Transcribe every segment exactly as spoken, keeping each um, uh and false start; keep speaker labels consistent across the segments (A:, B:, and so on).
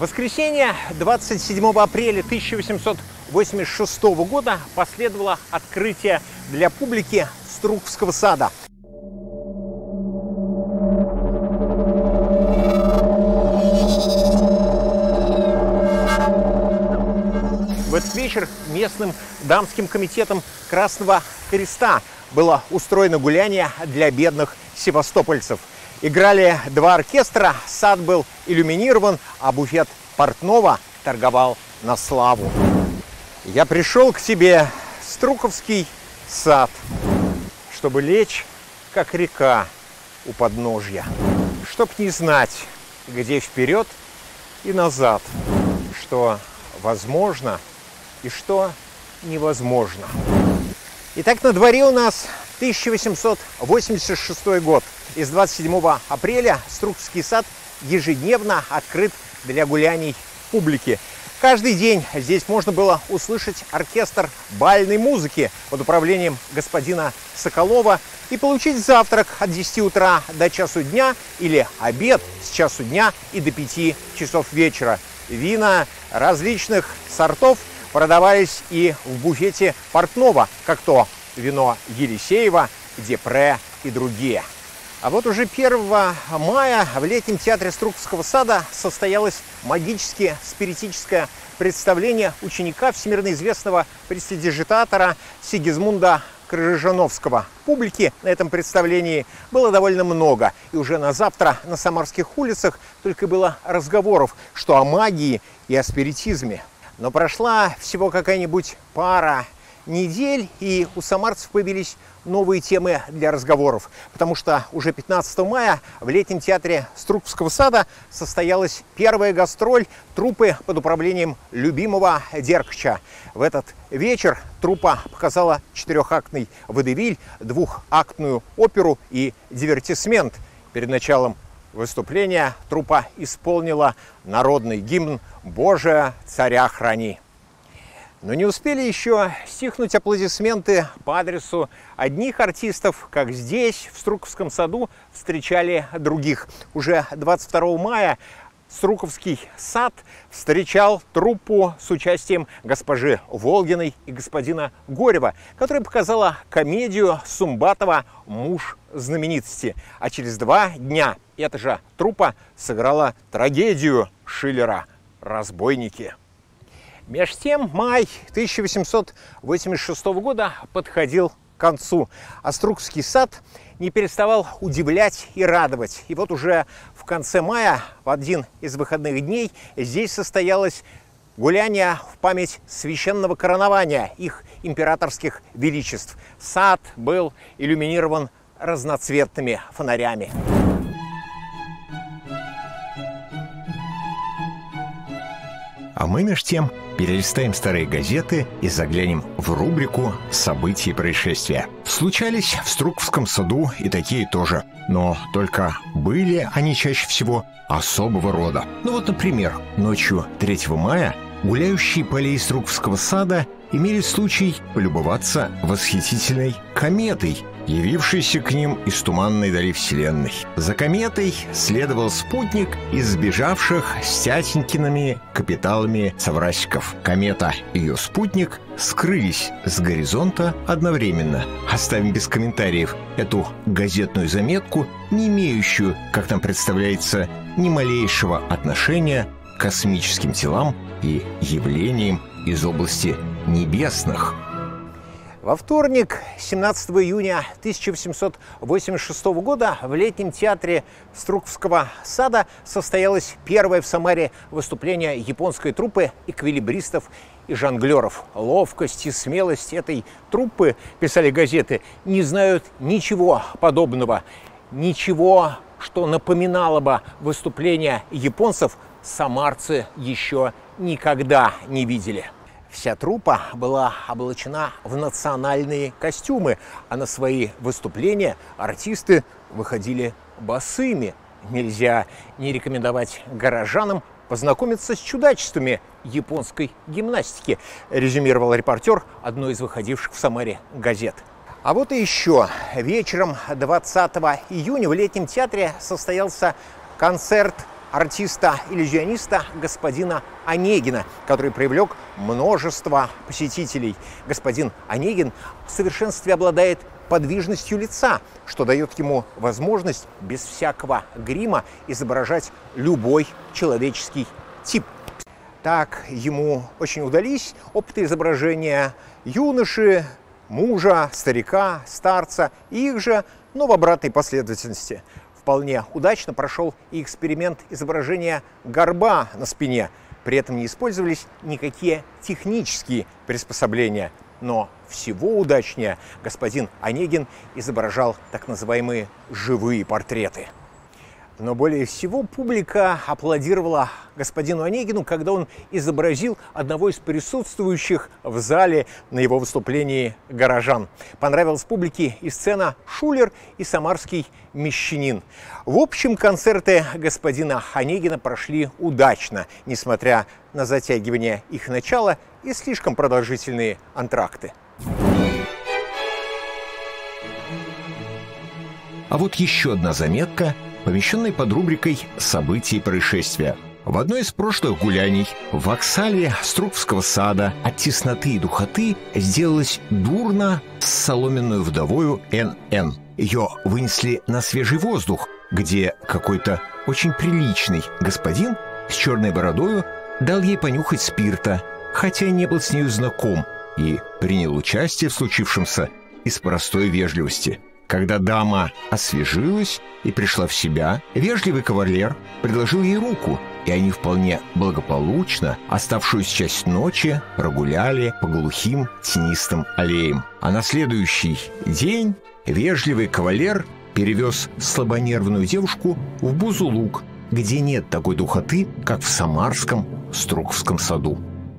A: воскресенье двадцать седьмого апреля тысяча восемьсот восемьдесят шестого года последовало открытие для публики Струкского сада. В этот вечер местным дамским комитетом Красного Креста было устроено гуляние для бедных севастопольцев. Играли два оркестра, сад был иллюминирован, а буфет портного торговал на славу. Я пришел к тебе, Струковский сад, чтобы лечь, как река у подножья, чтоб не знать, где вперед и назад, что возможно и что невозможно. Итак, на дворе у нас тысяча восемьсот восемьдесят шестой год. И с двадцать седьмого апреля Струковский сад ежедневно открыт для гуляний публики. Каждый день здесь можно было услышать оркестр бальной музыки под управлением господина Соколова и получить завтрак от десяти утра до часу дня или обед с часу дня и до пяти часов вечера. Вина различных сортов продавались и в буфете портного, как то вино Елисеева, Депре и другие. А вот уже первого мая в летнем театре Струковского сада состоялось магически-спиритическое представление ученика всемирно известного престидижитатора Сигизмунда Крыжановского. Публики на этом представлении было довольно много, и уже на завтра на самарских улицах только было разговоров, что о магии и о спиритизме. Но прошла всего какая-нибудь пара недель, и у самарцев появились новые темы для разговоров, потому что уже пятнадцатого мая в летнем театре Струковского сада состоялась первая гастроль труппы под управлением любимого Деркача. В этот вечер труппа показала четырехактный водевиль, двухактную оперу и дивертисмент. Перед началом выступления труппа исполнила народный гимн «Боже, царя храни». Но не успели еще стихнуть аплодисменты по адресу одних артистов, как здесь, в Струковском саду, встречали других. Уже двадцать второго мая Струковский сад встречал труппу с участием госпожи Волгиной и господина Горева, которая показала комедию Сумбатова «Муж знаменитости». А через два дня эта же труппа сыграла трагедию Шиллера «Разбойники». Меж тем май тысяча восемьсот восемьдесят шестого года подходил к концу, а Струковский сад не переставал удивлять и радовать. И вот уже в конце мая, в один из выходных дней, здесь состоялось гуляние в память священного коронования их императорских величеств. Сад был иллюминирован разноцветными фонарями.
B: А мы меж тем перелистаем старые газеты и заглянем в рубрику «События и происшествия». Случались в Струковском саду и такие тоже, но только были они чаще всего особого рода. Ну вот, например, ночью третьего мая гуляющие по аллее Струковского сада имели случай полюбоваться восхитительной кометой, явившейся к ним из туманной дали Вселенной. За кометой следовал спутник из сбежавших с тятенькиными капиталами соврасиков. Комета и ее спутник скрылись с горизонта одновременно. Оставим без комментариев эту газетную заметку, не имеющую, как нам представляется, ни малейшего отношения к космическим телам и явлениям из области небесных.
A: Во вторник, семнадцатого июня тысяча восемьсот восемьдесят шестого года, в летнем театре Струковского сада состоялось первое в Самаре выступление японской труппы эквилибристов и жонглеров. Ловкость и смелость этой труппы, писали газеты, не знают ничего подобного, ничего, что напоминало бы выступление японцев, самарцы еще никогда не видели. Вся труппа была облачена в национальные костюмы, а на свои выступления артисты выходили босыми. Нельзя не рекомендовать горожанам познакомиться с чудачествами японской гимнастики, резюмировал репортер одной из выходивших в Самаре газет. А вот и еще. Вечером двадцатого июня в летнем театре состоялся концерт артиста-иллюзиониста господина Онегина, который привлек множество посетителей. Господин Онегин в совершенстве обладает подвижностью лица, что дает ему возможность без всякого грима изображать любой человеческий тип. Так ему очень удались опыты изображения юноши, мужа, старика, старца и их же, но в обратной последовательности. Вполне удачно прошел и эксперимент изображения горба на спине. При этом не использовались никакие технические приспособления. Но всего удачнее господин Онегин изображал так называемые живые портреты. Но более всего публика аплодировала господину Онегину, когда он изобразил одного из присутствующих в зале на его выступлении горожан. Понравилась публике и сцена «Шулер» и «Самарский мещанин». В общем, концерты господина Онегина прошли удачно, несмотря на затягивание их начала и слишком продолжительные антракты.
B: А вот еще одна заметка, помещенной под рубрикой «События и происшествия». В одной из прошлых гуляний в воксале Струвского сада от тесноты и духоты сделалось дурно с соломенную вдовою Эн Эн. Ее вынесли на свежий воздух, где какой-то очень приличный господин с черной бородою дал ей понюхать спирта, хотя не был с нею знаком, и принял участие в случившемся из простой вежливости. Когда дама освежилась и пришла в себя, вежливый кавалер предложил ей руку, и они вполне благополучно оставшуюся часть ночи прогуляли по глухим тенистым аллеям. А на следующий день вежливый кавалер перевез слабонервную девушку в Бузулук, где нет такой духоты, как в самарском Струковском саду.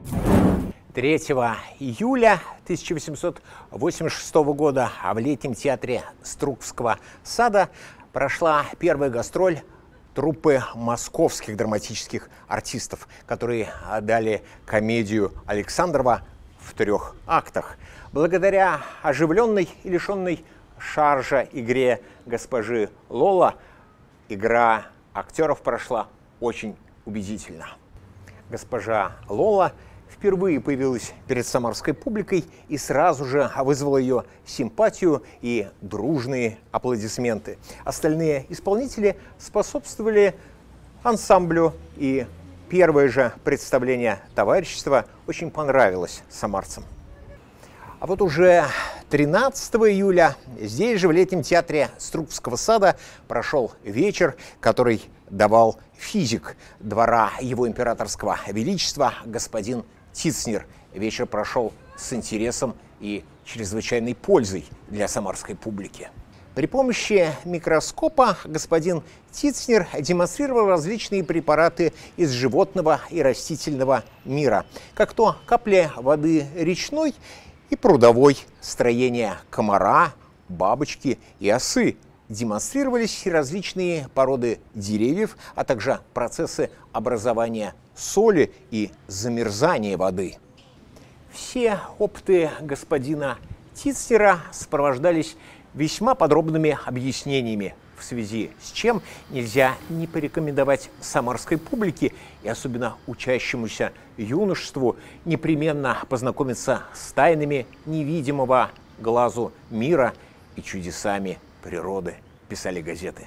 A: третьего июля тысяча восемьсот восемьдесят шестого года в летнем театре Струковского сада прошла первая гастроль труппы московских драматических артистов, которые дали комедию Александрова в трех актах. Благодаря оживленной и лишенной шаржа игре госпожи Лола игра актеров прошла очень убедительно. Госпожа Лола впервые появилась перед самарской публикой и сразу же вызвала ее симпатию и дружные аплодисменты. Остальные исполнители способствовали ансамблю, и первое же представление товарищества очень понравилось самарцам. А вот уже тринадцатого июля здесь же, в летнем театре Струковского сада, прошел вечер, который давал физик двора его императорского величества господин Тицнер. Вечер прошел с интересом и чрезвычайной пользой для самарской публики. При помощи микроскопа господин Тицнер демонстрировал различные препараты из животного и растительного мира, как то капли воды речной и прудовой, строение комара, бабочки и осы. Демонстрировались различные породы деревьев, а также процессы образования соли и замерзания воды. Все опыты господина Тицнера сопровождались весьма подробными объяснениями, в связи с чем нельзя не порекомендовать самарской публике и особенно учащемуся юношеству непременно познакомиться с тайнами невидимого глазу мира и чудесами природы, писали газеты.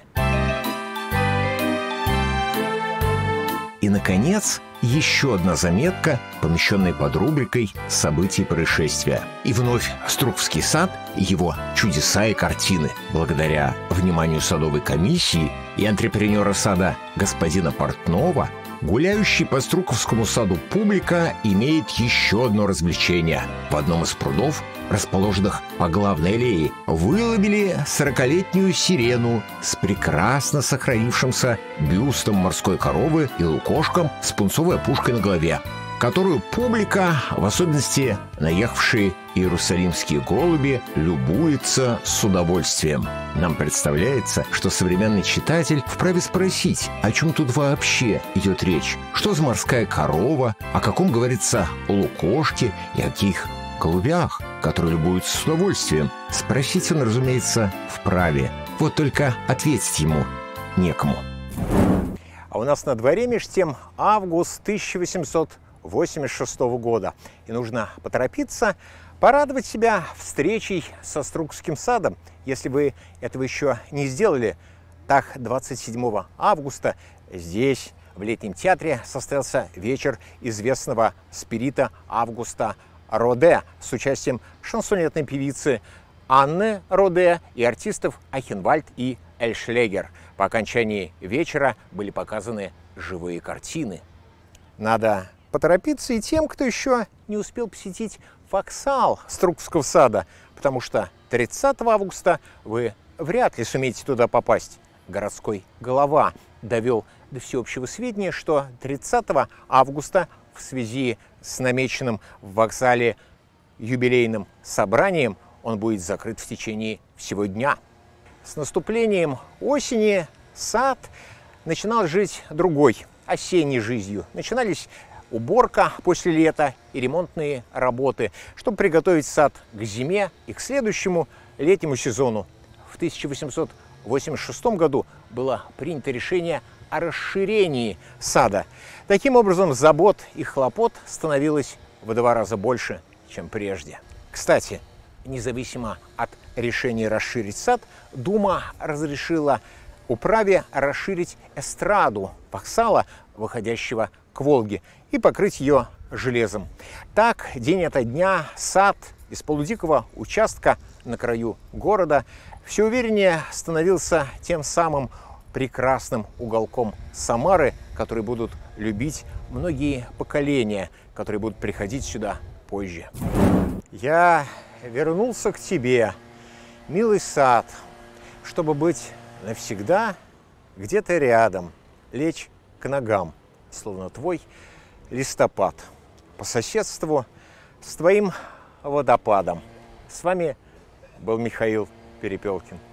B: И, наконец, еще одна заметка, помещенная под рубрикой «События и происшествия». И вновь Струковский сад и его чудеса и картины. Благодаря вниманию садовой комиссии и антрепренера сада господина Портнова, гуляющий по Струковскому саду публика имеет еще одно развлечение. В одном из прудов, расположенных по главной аллее, выловили сорокалетнюю сирену с прекрасно сохранившимся бюстом морской коровы и лукошком с пунцовой опушкой на голове, которую публика, в особенности наехавшие иерусалимские голуби, любуется с удовольствием. Нам представляется, что современный читатель вправе спросить, о чем тут вообще идет речь, что за морская корова, о каком говорится лукошке и о каких голубях, которые любуются с удовольствием. Спросить он, разумеется, вправе. Вот только ответить ему некому.
A: А у нас на дворе меж тем август тысяча восемьсот восемьдесят шестого года. И нужно поторопиться, порадовать себя встречей со Струкским садом. Если вы этого еще не сделали, так двадцать седьмого августа здесь, в Летнем театре, состоялся вечер известного спирита Августа Роде с участием шансонетной певицы Анны Роде и артистов Айхенвальд и Эльшлегер. По окончании вечера были показаны живые картины. Надо поторопиться и тем, кто еще не успел посетить вокзал Струкского сада, потому что тридцатого августа вы вряд ли сумеете туда попасть. Городской голова довел до всеобщего сведения, что тридцатого августа в связи с намеченным в вокзале юбилейным собранием он будет закрыт в течение всего дня. С наступлением осени сад начинал жить другой, осенней жизнью. Начинались уборка после лета и ремонтные работы, чтобы приготовить сад к зиме и к следующему летнему сезону. В тысяча восемьсот восемьдесят шестом году было принято решение о расширении сада. Таким образом, забот и хлопот становилось в два раза больше, чем прежде. Кстати, независимо от решения расширить сад, Дума разрешила управе расширить эстраду вокзала, выходящего к Волге, и покрыть ее железом. Так, день ото дня сад из полудикого участка на краю города все увереннее становился тем самым прекрасным уголком Самары, который будут любить многие поколения, которые будут приходить сюда позже. Я вернулся к тебе, милый сад, чтобы быть навсегда где-то рядом, лечь к ногам, словно твой листопад, по соседству с твоим водопадом. С вами был Михаил Перепелкин.